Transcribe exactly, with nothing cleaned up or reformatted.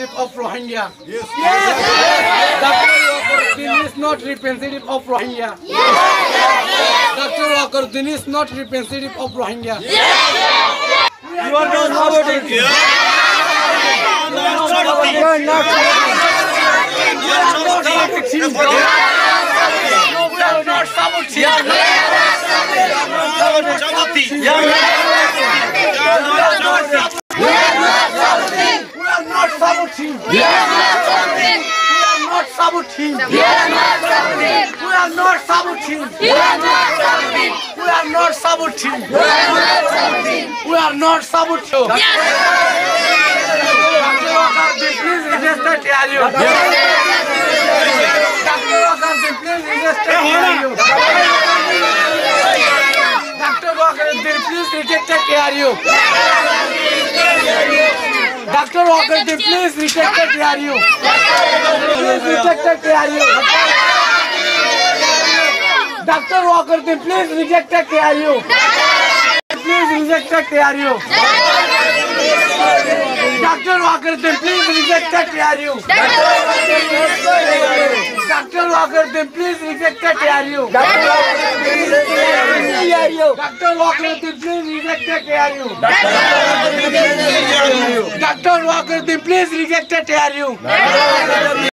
representative of Rohingya. Yes. Yes. Yes. Doctor Wakar Uddin is not representative of Rohingya. Yes. Doctor Wakar Uddin is not representative of Rohingya. Yes. You are not supporting. You are not supporting. You are not supporting. We are not supporting. You are not supporting. We are not saboting. We are not saboting. We are not saboting. We are not saboting. We are not saboting. We are not saboting. We are not saboting. Doctor Wakar Uddin, please request the T R U. Doctor Wakar Uddin, please request the T R U. Doctor Wakar Uddin, please reject the T R U. Doctor Wakar Uddin, please reject the T R U. Please reject the T R U. Doctor Wakar Uddin, please reject the T R U. Please reject the T R U. Doctor Wakar Uddin, please reject the T R U. Doctor Wakar Uddin, please reject the T R U. Doctor Wakar Uddin, please reject the T R U. Doctor Wakar Uddin, please reject the T R U.